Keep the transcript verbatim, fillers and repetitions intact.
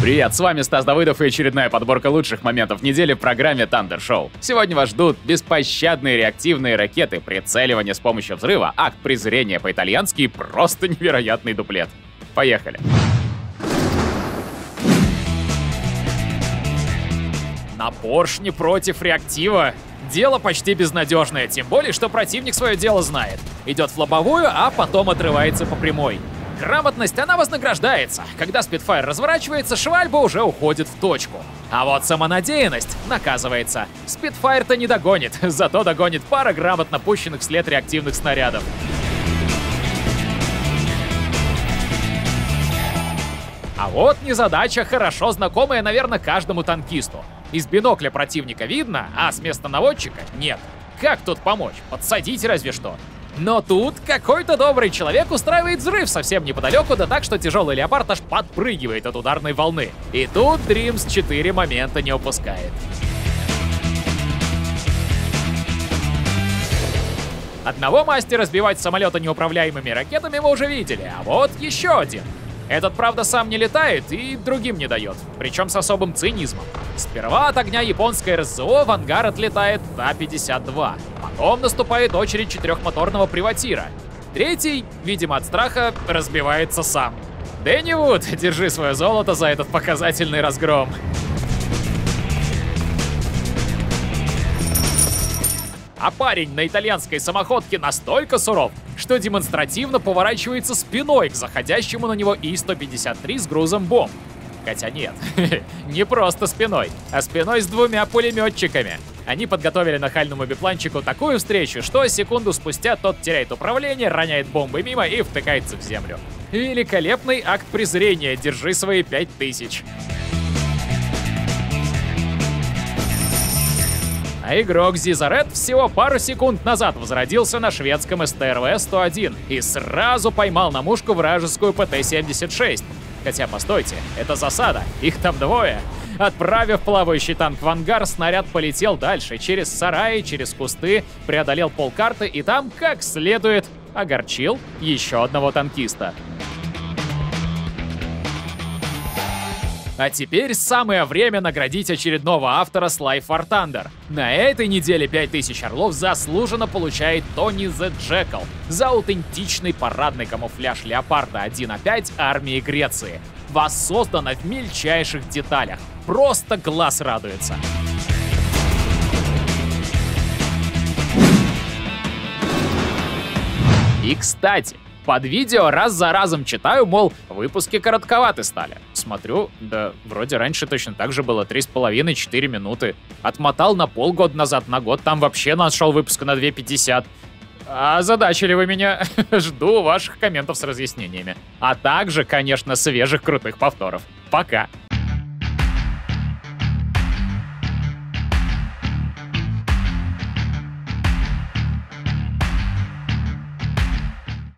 Привет, с вами Стас Давыдов и очередная подборка лучших моментов недели в программе Thunder Show. Сегодня вас ждут беспощадные реактивные ракеты, прицеливание с помощью взрыва, акт презрения по-итальянски и просто невероятный дуплет. Поехали. На поршне против реактива. Дело почти безнадежное, тем более, что противник свое дело знает. Идет в лобовую, а потом отрывается по прямой. Грамотность, она вознаграждается. Когда Spitfire разворачивается, швальба уже уходит в точку. А вот самонадеянность наказывается. Spitfire-то не догонит, зато догонит пара грамотно пущенных вслед реактивных снарядов. А вот незадача, хорошо знакомая, наверное, каждому танкисту. Из бинокля противника видно, а с места наводчика нет. Как тут помочь? Подсадить разве что. Но тут какой-то добрый человек устраивает взрыв совсем неподалеку, да так, что тяжелый леопард аж подпрыгивает от ударной волны. И тут Dreams четыре момента не упускает. Одного мастера сбивать самолета неуправляемыми ракетами мы уже видели, а вот еще один. Этот, правда, сам не летает и другим не дает, причем с особым цинизмом. Сперва от огня японской РСЗО в ангар отлетает Та пятьдесят два. Потом наступает очередь четырехмоторного приватира. Третий, видимо от страха, разбивается сам. Дэнни Вуд, держи свое золото за этот показательный разгром. А парень на итальянской самоходке настолько суров, что демонстративно поворачивается спиной к заходящему на него И сто пятьдесят три с грузом бомб. Хотя нет, не просто спиной, а спиной с двумя пулеметчиками. Они подготовили нахальному бипланчику такую встречу, что секунду спустя тот теряет управление, роняет бомбы мимо и втыкается в землю. Великолепный акт презрения, держи свои пять тысяч. А игрок Зизарет всего пару секунд назад возродился на шведском эс тэ эр вэ сто один и сразу поймал на мушку вражескую Пэ Тэ семьдесят шесть. Хотя, постойте, это засада, их там двое. Отправив плавающий танк в ангар, снаряд полетел дальше, через сараи, через кусты, преодолел полкарты и там, как следует, огорчил еще одного танкиста. А теперь самое время наградить очередного автора с Life for Thunder. На этой неделе пять тысяч орлов заслуженно получает Тони Зе Джекал за аутентичный парадный камуфляж Леопарда один А пять армии Греции. Воссоздано в мельчайших деталях. Просто глаз радуется. И кстати, под видео раз за разом читаю, мол, выпуски коротковаты стали. Смотрю, да вроде раньше точно так же было три с половиной — четыре минуты. Отмотал на полгода назад, на год, там вообще нашел выпуска на две пятьдесят. Озадачили вы меня. Жду ваших комментов с разъяснениями. А также, конечно, свежих крутых повторов. Пока.